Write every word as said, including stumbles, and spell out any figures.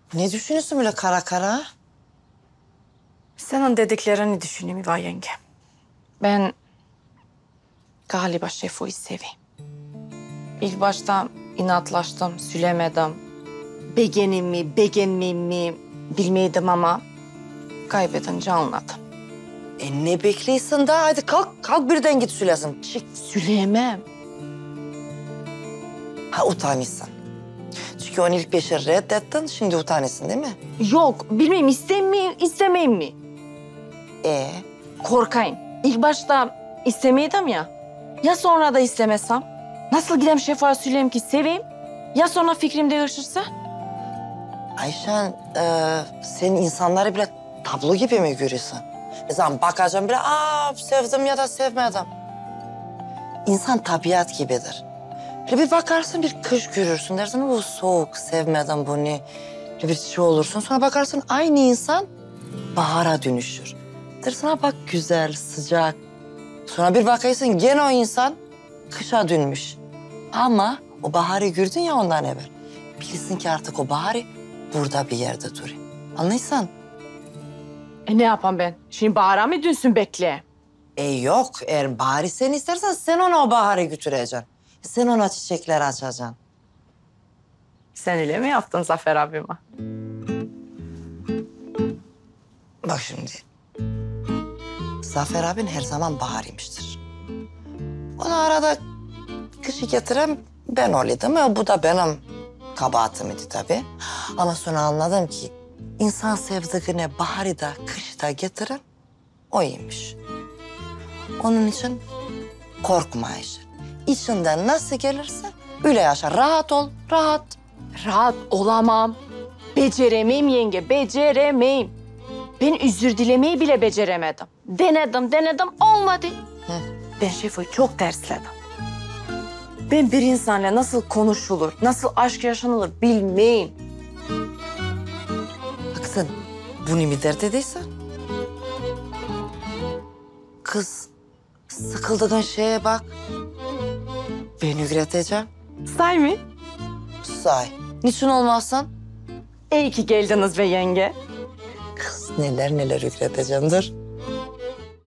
Ne düşünüyorsun böyle kara kara? Senin dediklerini düşüneyim İva yenge. Ben galiba Şefo'yu seveyim. İlk başta inatlaştım, sülemedim. Beğenim mi, beğenmeyeyim mi bilmeydim ama kaybedince anladım. E ne bekliyorsun da? Hadi kalk, kalk birden git sülesin. Çık. Süleyemem. Ha utanıyorsun. Çünkü onu ilk beşe reddettin, şimdi utanıyorsun değil mi? Yok, bilmeyeyim isteyeyim mi, istemeyeyim mi? E Korkayım. İlk başta istemeydim ya. Ya sonra da istemesem? Nasıl gidem Şefo'ya söyleyeyim ki seveyim? Ya sonra fikrim değişirse? Ayşen, e, sen insanları bile tablo gibi mi görüyorsun? Mesela bakacağım bile, aa sevdim ya da sevmedim. İnsan tabiat gibidir. Böyle bir bakarsın bir kış görürsün dersin, bu soğuk, sevmedim bunu. Böyle bir şey olursun, sonra bakarsın aynı insan bahara dönüşür. Dersin ha bak güzel, sıcak. Sonra bir bakarsın gene o insan kışa dönmüş. Ama o baharı gördün ya ondan evvel. Bilirsin ki artık o baharı burada bir yerde duruyor. Anlıyorsan? E ne yapayım ben? Şimdi bahara mı dönsün bekle? E yok, eğer baharı sen istersen sen ona o baharı götüreceksin. Sen ona çiçekler açacaksın. Sen öyle mi yaptın Zafer abime? Bak şimdi. Zafer abin her zaman baharıymıştır. Ona arada kışı getiren ben olaydım ya bu da benim kabahatimdi tabii. Ama sonra anladım ki insan sevdiğine baharı da kışı da getiren oymuş. Onun için korkma Ayşe. İçinden nasıl gelirse öyle yaşa. Rahat ol, rahat. Rahat olamam. Beceremeyim yenge, beceremeyim. Ben özür dilemeyi bile beceremedim. Denedim, denedim, olmadı. Hı. Ben Şefo'yu çok tersledim. Ben bir insanla nasıl konuşulur, nasıl aşk yaşanılır bilmeyim. Baksın, bunu mu dert ediysen? Kız, sıkıldığın şeye bak. Ben üreteceğim. Say mı? Say. Niçin olmazsan? İyi ki geldiniz be yenge. Kız neler neler üreteceğim dur.